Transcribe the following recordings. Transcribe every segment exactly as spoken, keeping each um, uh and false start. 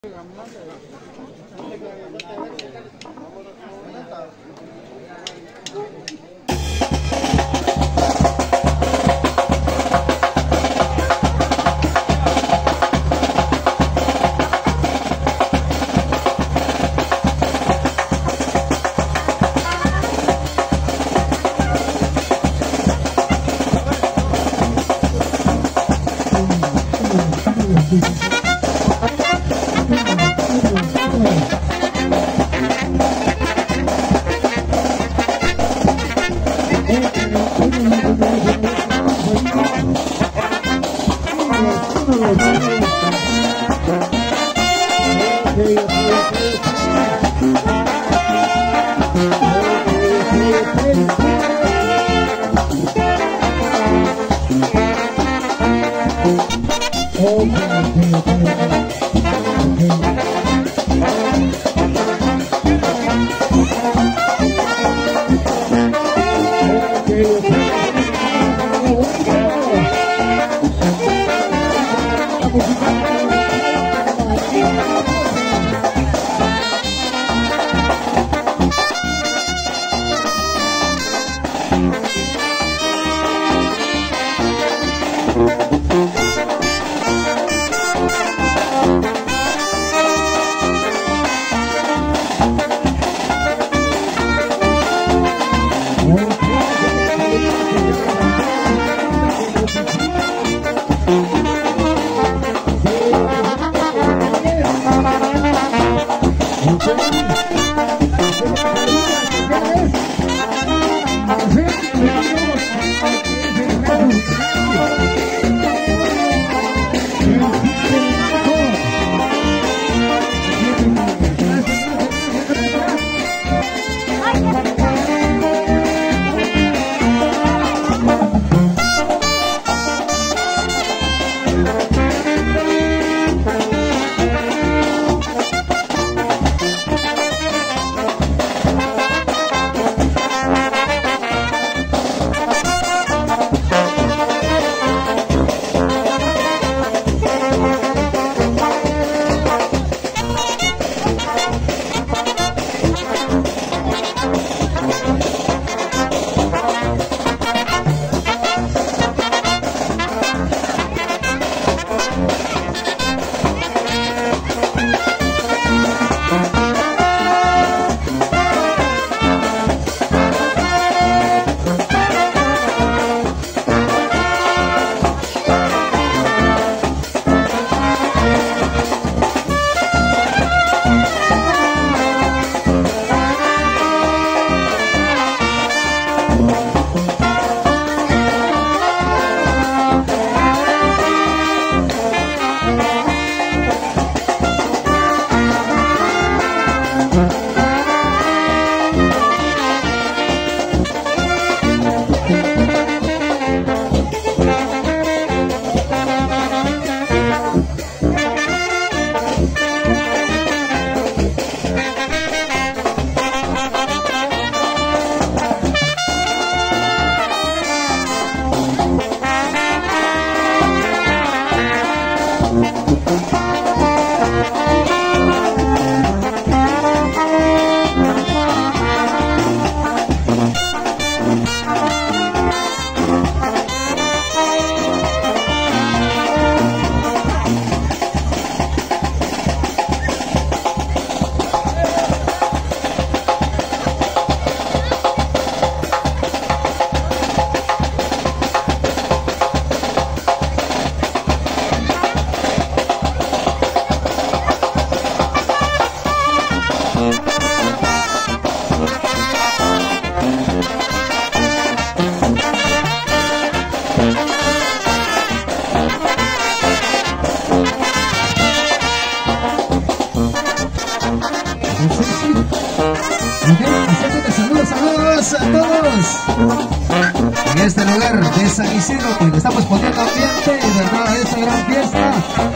En este lugar de San Isidro, pues le estamos poniendo ambiente de toda esta gran fiesta.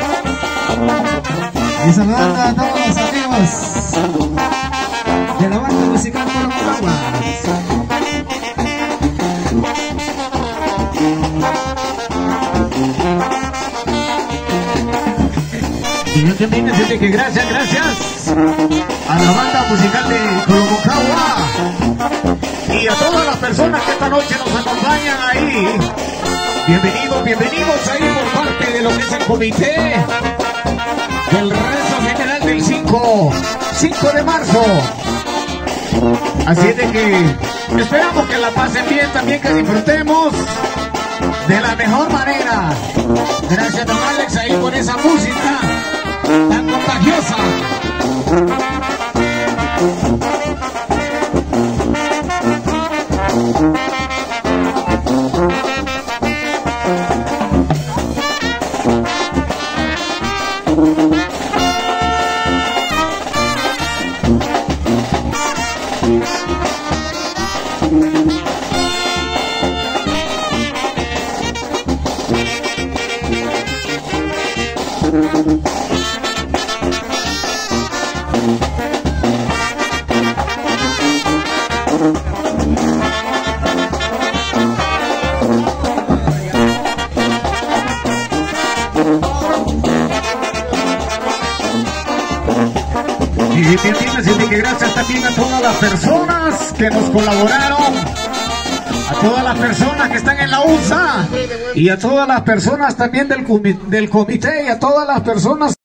Y saludando a todos los amigos de la banda musical Coromoragua. Bien, bien, bien, así que gracias, gracias a la banda musical de Colomocagua y a todas las personas que esta noche nos acompañan ahí. Bienvenidos, bienvenidos ahí por parte de lo que es el comité del rezo general del cinco de marzo. Así es de que esperamos que la pasen bien, también que disfrutemos de la mejor manera. Gracias a Alex ahí por esa música tan contagiosa. Y bien, bien, así que gracias también a todas las personas que nos colaboraron, a todas las personas que están en la U S A y a todas las personas también del, del comité y a todas las personas